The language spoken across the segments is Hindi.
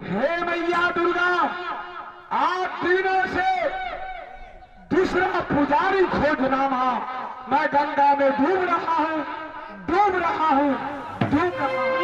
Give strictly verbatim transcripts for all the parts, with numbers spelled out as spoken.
हे मैया दुर्गा, आठ दिनों से दूसरा पुजारी खोजनामा, मैं गंगा में डूब रहा हूँ, डूब रहा हूँ, डूब रहा हूँ।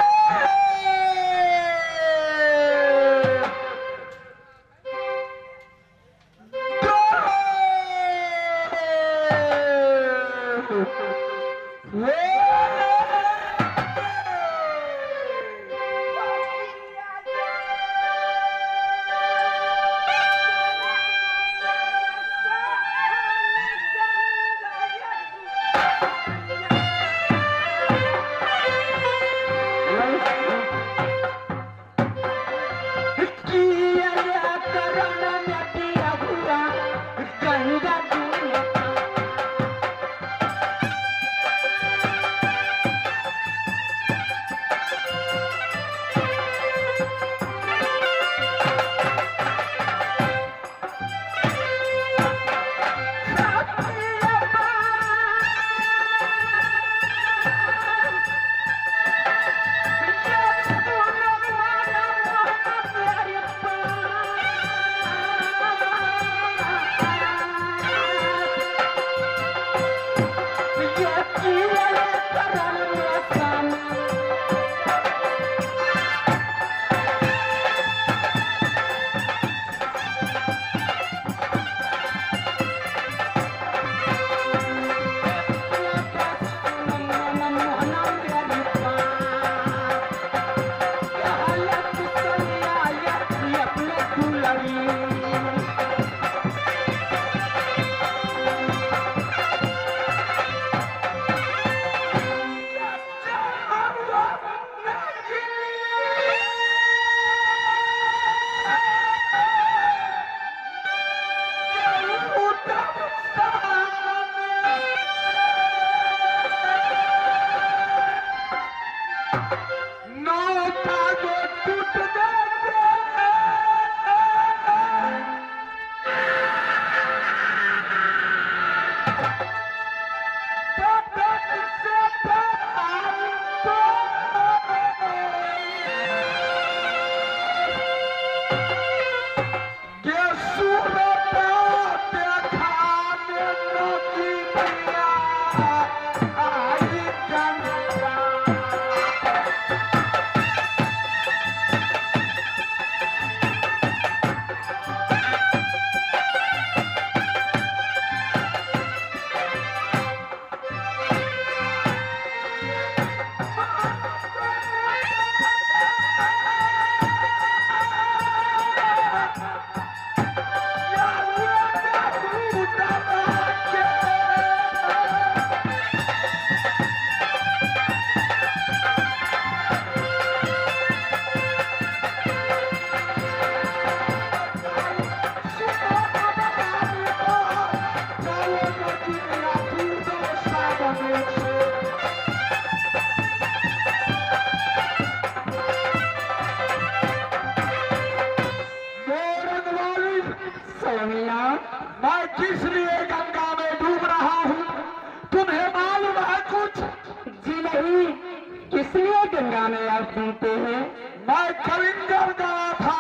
मैं किस लिए गंगा में डूब रहा हूँ, तुम्हें मालूम है कुछ? जी नहीं, किस लिए गंगा में आप डूबते हैं? मैं कलिंगर गया था।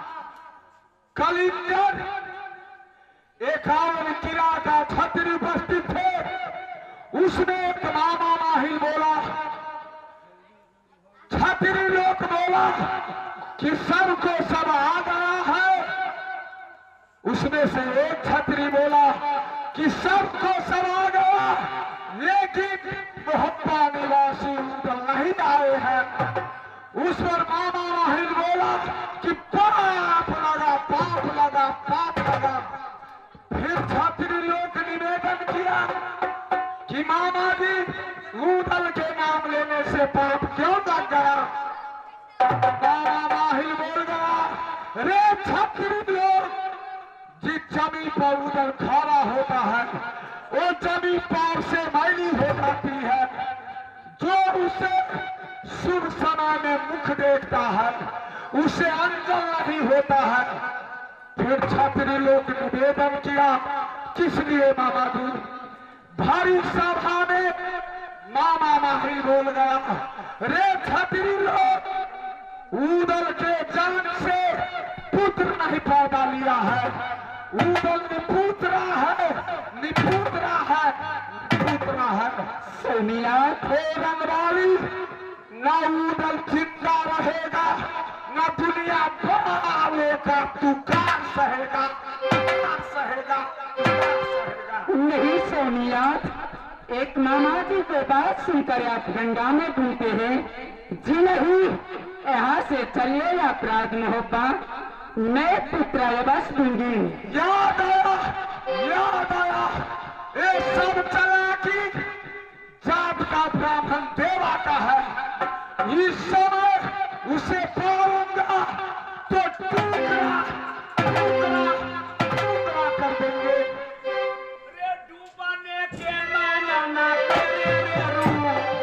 कलिंगर एकावन किला का छत्री उपस्थित थे। उसने एक मामा माहिल बोला, छत्री लोग बोला कि सबको सब आ गया है। उसमें से एक छत्री बोला कि सबको सब आ गया, लेकिन मोहब्बा निवासी उधर नहीं आए हैं। उस पर मामा माहिल बोला कि पाप लगा, पाप लगा, पाप लगा। फिर छत्री लोग निवेदन किया कि मामा जी, ऊदल के नाम लेने से पाप क्यों लग गया? मामा माहिल बोल गया, रे छत्री लोग, जिस जमीन पर उधर खड़ा होता है वो जमीन पार से मैली हो जाती है। जो उसे शुभ समय में मुख देखता है उसे अंजल नहीं होता है। फिर छत्री लोग निवेदन किया, किस लिए मामा जी? भारी सभा में मामा माहिल बोल गया, रे छत्री लोग, ऊदल के जान नहीं पूतना है, पूतना है। सोमनाथ हे रंगवाली, न उदल जिंदा रहेगा, न दुनिया वालों का तू कार सहेगा, कार सहेगा, कार सहेगा। नहीं सोमनाथ, एक मामा जी को बात सुनकर आप गंगा में घूमते हैं। जी नहीं, यहाँ से चलिए अपराध मोहब्बा, मैं पुत्र बस दूंगी। याद आया, याद आया, ये सब चालाकी जात का ब्राह्मण देवा का है। इस समय उसे पाऊंगा तो टुकड़ा टुकड़ा टुकड़ा कर देंगे। रे डूबने के माना तेरे रू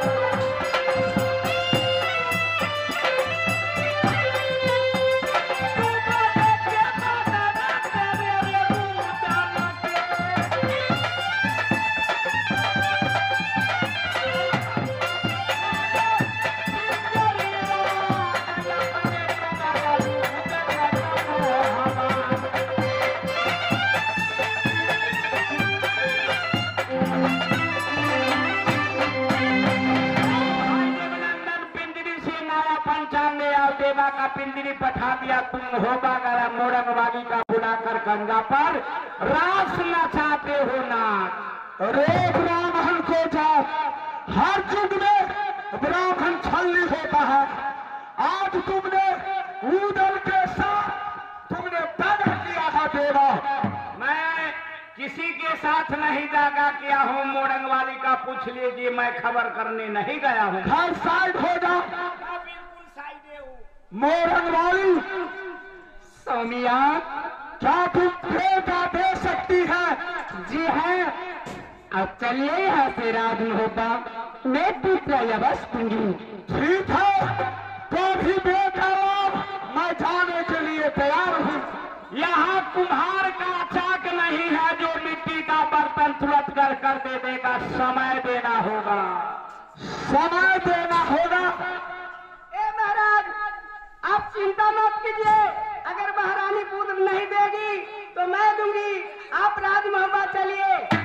का पिंजरी पठा दिया, तुम होगा गया मोरंग वाली का बुलाकर गंगा पर रास नचाते हो ना। अरे ब्राह्मण को जाओ, हर युग में ब्राह्मण छल्ली होता है। आज तुमने उदल के साथ तुमने दागा किया है देवा। मैं किसी के साथ नहीं दागा किया हूँ, मोरंग वाली का पूछ लीजिए, मैं खबर करने नहीं गया हूँ। घर साइड हो जाओ। बिल्कुल साइड हूँ। मोरंग वाली, सोमिया, क्या तुम बेटा दे सकती है? जी है। अब चलिए यहाँ से राज मोहब्बा, मैं पुत्र बस दूंगी। ठीक है, तो भी बेटा लो, मैं जाने के लिए तैयार हूँ। यहाँ कुम्हार का चाक नहीं है जो मिट्टी का बर्तन तुरंत कर कर दे देगा, समय देना होगा, समय देना होगा। ए महाराज, आप चिंता मत कीजिए, अगर महारानी पुत्र नहीं देगी तो मैं दूंगी, आप राज मोहब्बा चलिए।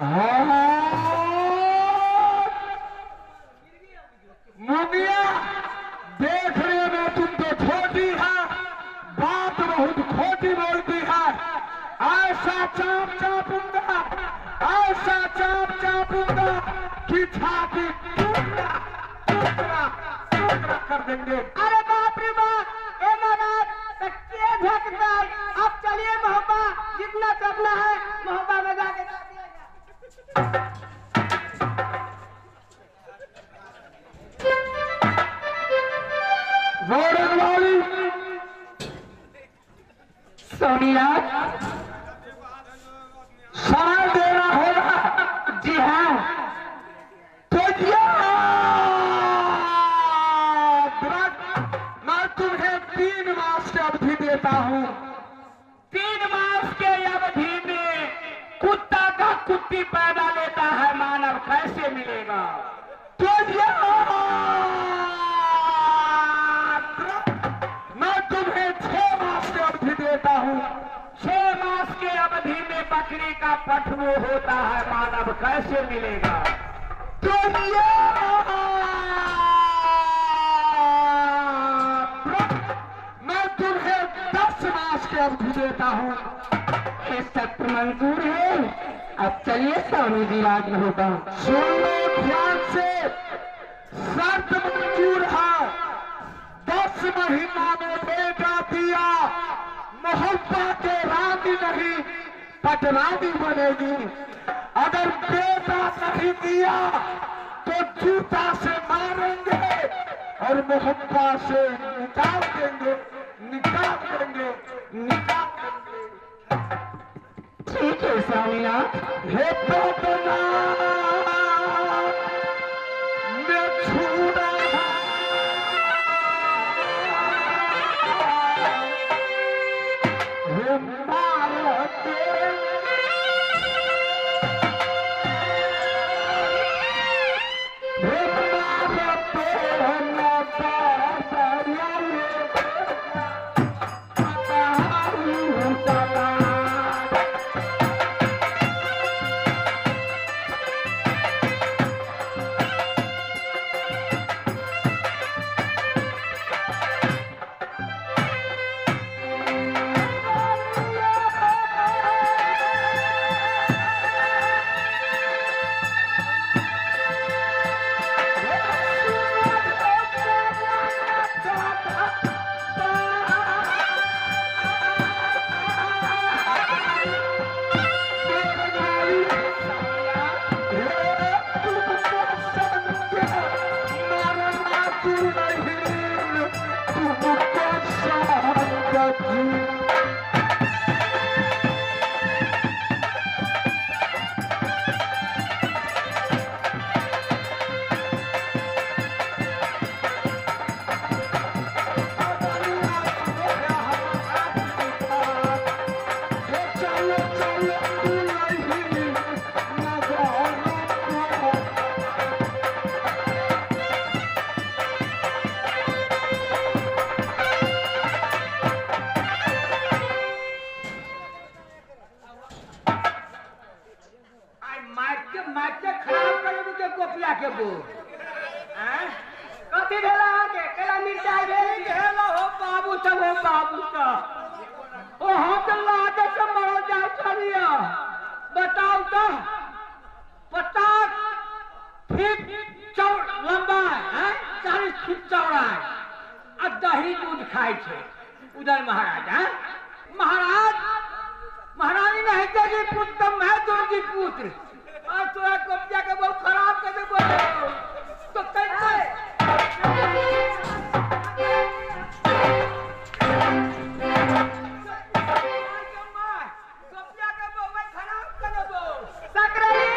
मुनिया, देखने में तुम तो छोटी है, बात बहुत खोटी बोलती है। ऐसा चाप चापूंगा, ऐसा चाप चापूंगा कि छाती टुकड़ा टुकड़ा टुकड़ा कर देंगे। अरे बाप रे बाप, ए महाराज सच्चे झकदार, आप चलिए मोहब्बा, जितना करना है मोहब्बा में जाके कर दिया जाए। मोरंग वाली, सोनिया, समय देना होगा। जी हाँ। तो याद रख, मैं तुम्हें तीन मास की अवधि देता हूँ। तीन मास के अवधि में कुत्ता का कुत्ती पैदा लेता है मानव, कैसे मिलेगा? तो याद रख, मैं तुम्हें छह मास की अवधि देता हूँ। छह मास के अवधि में बकरी का पठवो होता है मानव, कैसे मिलेगा? तो याद रख, मैं तुम्हें दस मास की अवधि देता हूँ। ये शर्त मंजूर है। अब चलिए स्वामी जी राज मोहब्बा। सुन लो ध्यान से, शर्त मंजूर है। दस महीना में बेटा दिया, मोहब्बा के रानी नहीं पटरानी बनेगी। अगर बेटा नहीं दिया तो जूता से मारेंगे और मोहब्बा से निकाल देंगे, निकाल देंगे, निकाल देंगे। ठीक है स्वामीनाथ। हे पटना में छूड़ा हे मारते हे मारते न पारिया पता गो कथी ढेला आके केला मिर्चाई भेल हेलो हो बाबू सब हो बाबू का ओ हम तो लागे से मरो जाए चलिए बताओ तो पचास फीट चौड़ लंबा है चालीस फीट चौड़ा है और दही दूध खाए थे उधर महाराज है महाराज महारानी नहीं देगी पुत्र मैं दूंगी पुत्र और तोरा कब्जा के बहुत खराब कर दे बोलो तो कैसे कब्जा के बहुत खराब कर दो सकरली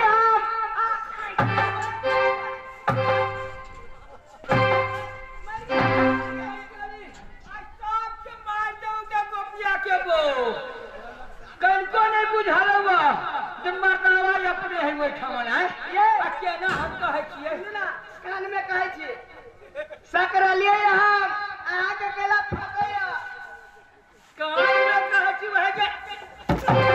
कनको नहीं बुझल हुआ मरदावा अपने है वो ठमन है ये केना हम कहे छियै ना कान में कहे छी सकरलिए यहाँ अहाँ के केला फकैया कान में कहे छी वह के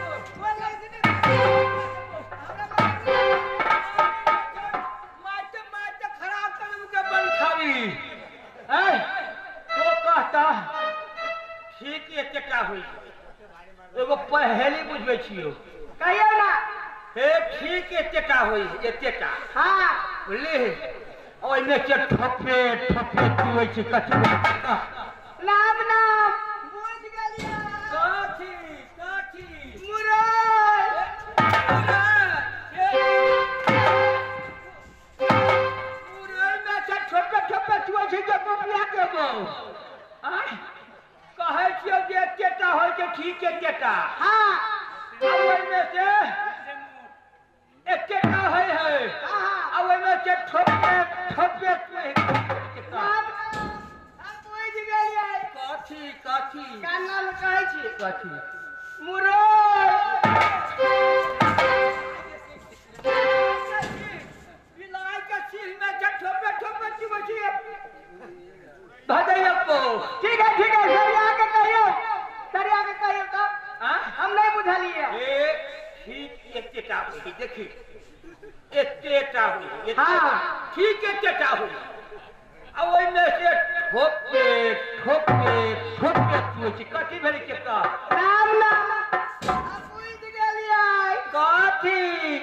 माते माते खराब कर के बन खावी है तो कहता ठीक एतेटा होई एगो पहेली बुझबे छियो कहियो ना हे ठीक एतेटा होई एतेटा हाँ बुझली ओइमे के ठोपे ठोपे चुए छी कथि नाम नाम बुझ गेलिया कथि कथि मुरई मुरई में से ठोपे ठोपे चुए छी जे पपिया के बो आ कहे छियो जे एतेटा होय के ठीक एतेटा हाँ अब ओइमे से एतेटा होय है हाँ अब ओइमे से ठोपे ठोपे चुए नाम नाम हम बुझ गेलिया कथि कथि कान नाम कहे छी कथि बिलाई के सिर में जे ठोपे ठोपे चुए छी भदैयप्पो ठीक है ठीक है सरिया के कहियो सरिया के कहियो तो हां हम नहीं बुझलिए ए ठीक एतेटा होई देखी एतेटा होई हाँ। ठीक एतेटा होई अब ओइ में से ठोपे ठोपे ठोपे चुए छी कथि भेल केता नाम नाम हम बुझ गेलिए कथि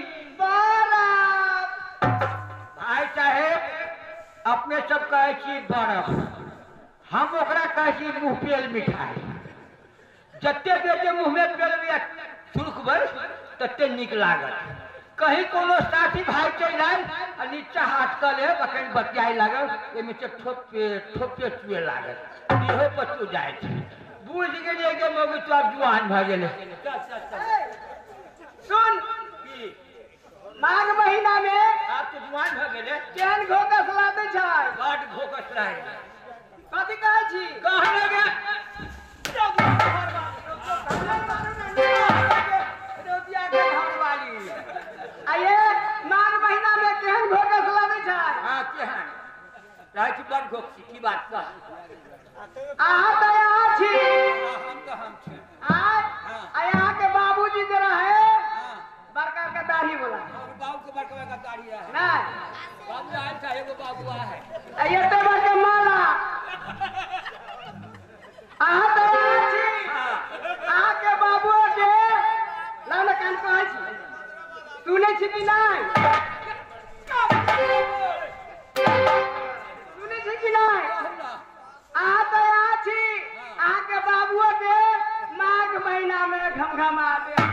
बरफ भाई साहेब अपने सब कहे छी बर्फ हम ओकरा कहे छी मुंह पेल मिठाई जते देर जे मुंह में पेल में सुरखबै तते नीक लागत कहीं कोनो साथी भाई चल आए आ नीचा हाथ कर ले अखन बतियाई लागल एमे से ठोपे ठोपे चुए लागत इहो पचू जाय छै बुझ गेलिए के मगु तो अब जुआन भ गेले चल चल चल सुन की माघ महीना में आप तो जुआन भ गेले केहन घोकस लाते छै बड भोकस लागे कथी कहै छी कहने गे रोटिया के घर वाली आये माघ महीना में केहन घोकस लाते छै हाँ केहन रहै छी बड़ घोकसी की बात कह अहाँ तो यहाँ छी हाँ, हम तो हम छी आय हाँ। आ यहाँ के बाबूजी जे रहे हाँ बड़का के दाढ़ी बोला और बाबू के बड़का का दाढ़ी है नहीं बाबू आए था एगो बाबू आ है एते बड़ के माला अहाँ तो यहाँ छी हाँ अहाँ के बाबू के लाल कान कहै छी सुनै छी कि नहीं सुनै छी कि नहीं अहाँ तो यहाँ छी अहाँ के बाबू के माघ महीना में घमघमा दे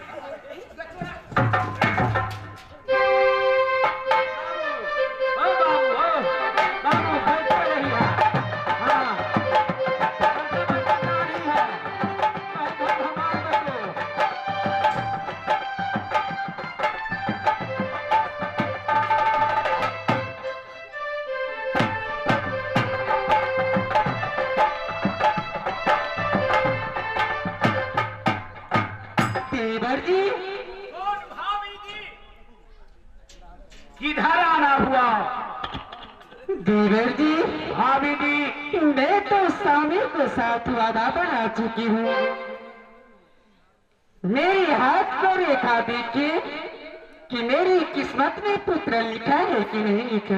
ओ बाबू ओ बाबू बैठ के रही है हाँ दाढ़ी है हमारे बच्चों देवर जी किधर आना हुआ देवर जी भाभी जी मैं तो स्वामी के साथ वादा बना चुकी हूँ मेरे हाथ को रेखा देखिए कि मेरी किस्मत में पुत्र लिखा है कि नहीं लिखा।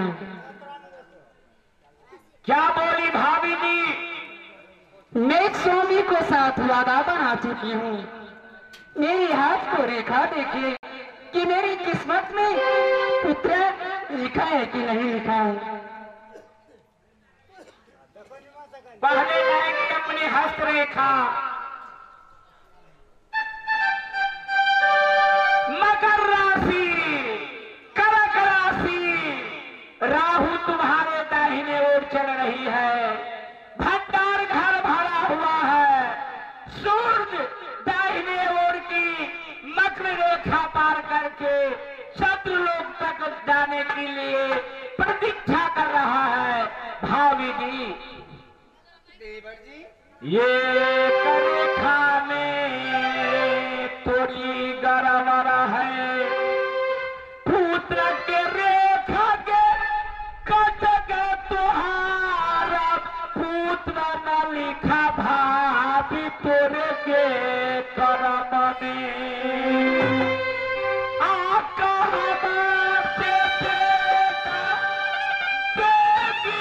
क्या बोली भाभी जी? मैं स्वामी को साथ वादा बना चुकी हूँ। मेरे हाथ को रेखा देखिए कि मेरी किस्मत में पुत्र लिखा है कि नहीं लिखा है। पहले लाएंगे अपनी हस्तरेखा। मकर राशि, कर्क राशि, राहु तुम्हारे दाहिने ओर चल रही है। भंडार घर भरा हुआ है। सूर्य दाहिने ओर की मकर रेखा पार करके शत्रु लोक तक जाने के लिए प्रतीक्षा कर रहा है। भाभी जी, ये रेखा में थोड़ी गड़बड़ है। पुत्र के रेखा के कट गए तुहारा पुत्र न लिखा भाभी तोरे के कर्म में। आका से बेटा बेटी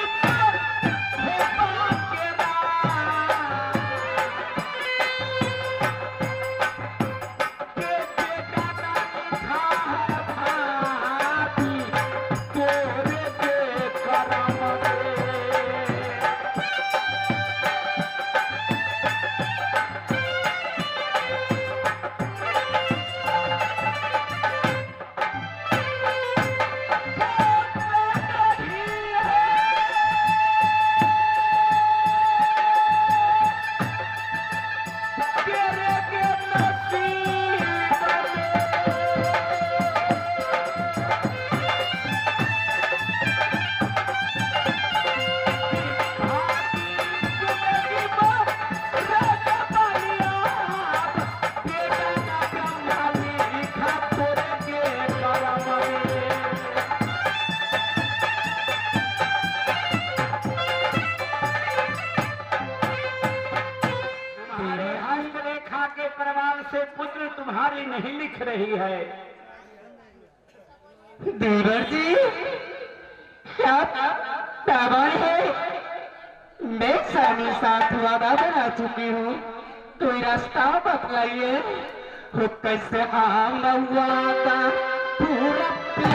से पुत्र तुम्हारी नहीं लिख रही है। देवर जी, क्या दावा है? मैं स्वामी साथ वादा बना चुकी हूँ। कोई रास्ता बतलाइए, वो कैसे आम वादा पूरा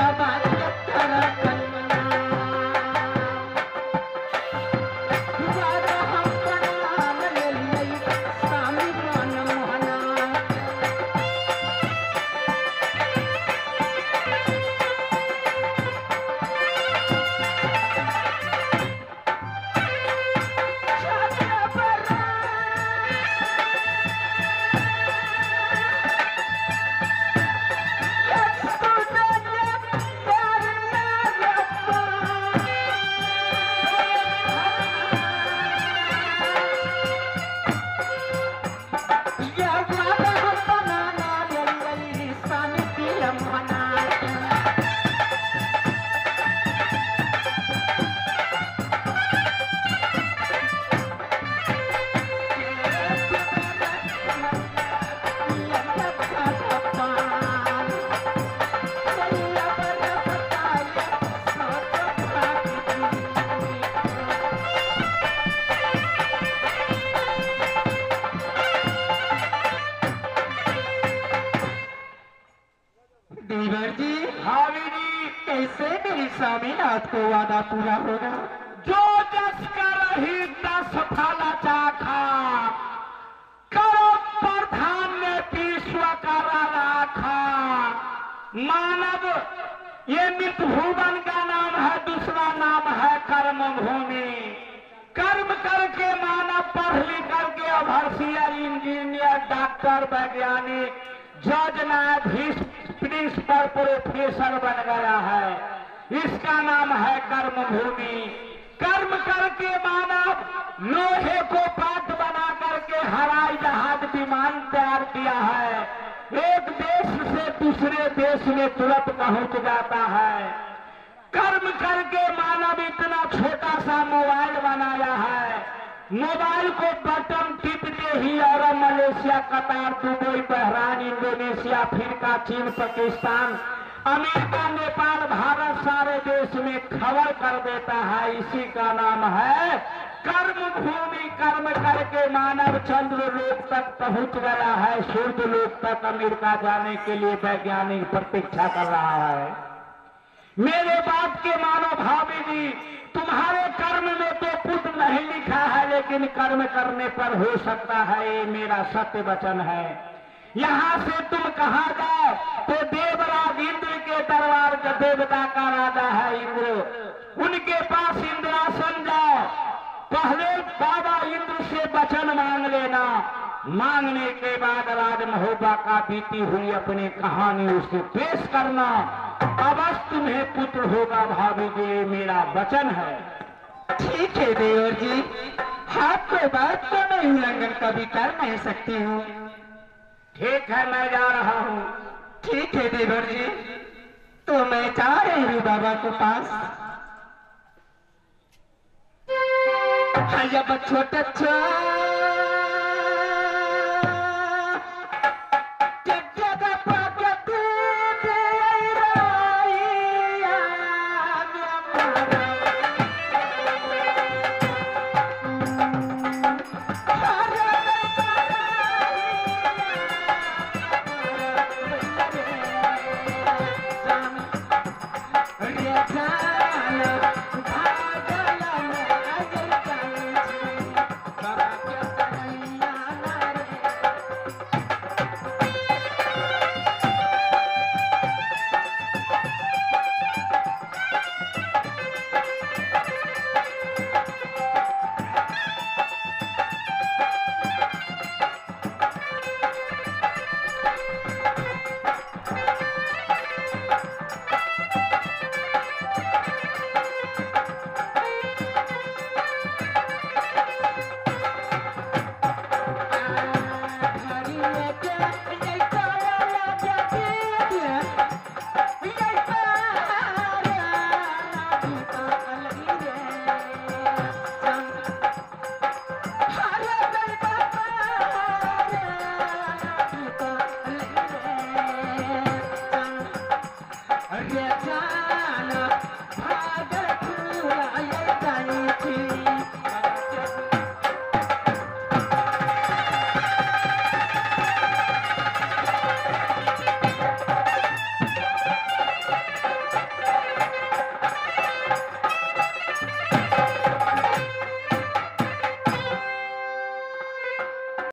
स्वामीनाथ को वादा पूरा होगा। जो जस कर ही दस फल चाखा, करो प्रधान ने विश्व कर राखा। मानव ये मित भुवन का नाम है, दूसरा नाम है कर्म भूमि। कर्म करके मानव पढ़ लिख करके अभर्सियर, इंजीनियर, डॉक्टर, वैज्ञानिक, जज, न्यायाधीश, प्रिंसिपल, प्रोफेसर बन गया है। इसका नाम है कर्म भूमि। कर्म करके मानव लोहे को पाठ बना करके हवाई जहाज, विमान तैयार किया है। एक देश से दूसरे देश में तुरंत पहुंच जाता है। कर्म करके मानव इतना छोटा सा मोबाइल बनाया है। मोबाइल को बटन टिपते ही Arab, Malaysia, Qatar, Dubai, Bahrain, Indonesia, Africa, चीन, पाकिस्तान, अमेरिका, नेपाल, भारत सारे देश में खबर कर देता है। इसी का नाम है कर्म भूमि। कर्म करके मानव चंद्र लोक तक पहुंच गया है। सूर्य लोक तक अमेरिका जाने के लिए वैज्ञानिक प्रतीक्षा कर रहा है। मेरे बात के मानो भाभी जी, तुम्हारे कर्म में तो पुत्र नहीं लिखा है, लेकिन कर्म करने पर हो सकता है। ये मेरा सत्य वचन है। यहाँ से तुम कहाँ जाओ तो देवराज इंद्र के दरबार का देवता का राजा है इंद्र, उनके पास इंद्रासन जाओ। पहले बाबा इंद्र से वचन मांग लेना। मांगने के बाद राज महोबा का बीती हुई अपनी कहानी उसे पेश करना। अवश्य तुम्हें पुत्र होगा भाभी जी, मेरा वचन है। ठीक है देवर जी, आपको बात तो मैं उल्लंघन कभी कर नहीं सकती हूँ। ठीक है, मैं जा रहा हूँ। ठीक है देवर जी, तो मैं जा रही हूँ बाबा के पास। हाँ जब छोटा